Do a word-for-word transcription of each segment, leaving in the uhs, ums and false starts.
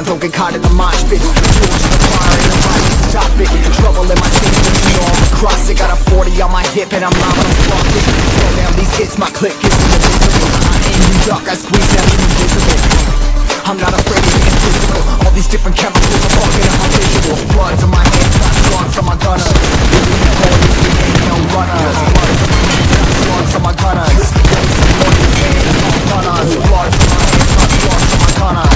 around, don't get caught in the mosh pit. Fuel to the fire, ain't nobody can stop it. Trouble in my city, you know I'm across it. Got a forty on my hip and I'm liable to fuck it. Slow down these hits, my click is invisible. I aim you duck, I squeeze that invisible. I'm not afraid of being physical. All these different chemicals are fucking in my visuals. Bloods on my hands, got slugs on my gunners. Really the police, we ain't no runners. Bloods on my hands, got slugs on my gunners. Really the police, we ain't no runners. Bloods on my hands, got slugs on my gunners.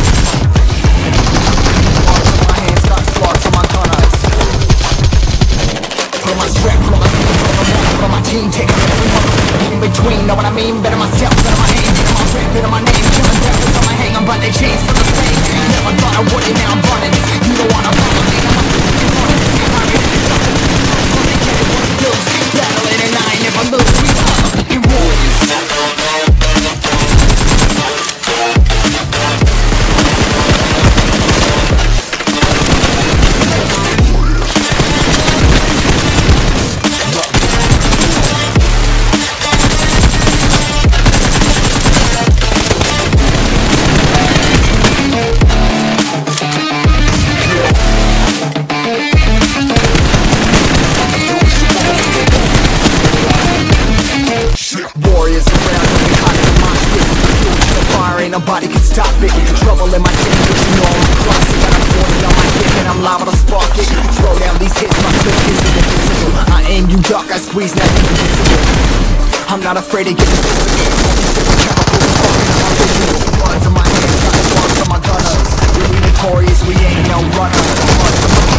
Bloods on my hands, got slugs on my gunners. Put on my strap, put on my team, put on my put on my team, take everyone in between, know what I mean? Better myself, better my aim, better my rap, better my name. Killing rappers on my hang, I'm by they chains for the fame. Never thought I would it, now I'm running. You don't wanna follow me, I'm up to the battling and I ain't never lose. We are fucking warriors. Nobody can stop it. Trouble in my city, but you know I'm across it. Got a forty on my hip and I'm liable to spark it. Throw down these hits, my click is invisible. I aim, you duck, I squeeze, now you're invisible. I'm not afraid to get physical. All these different chemicals are fucking in my visuals. Bloods on my hands, got slugs on my gunners. We're notorious, we ain't no runners. Bloods on my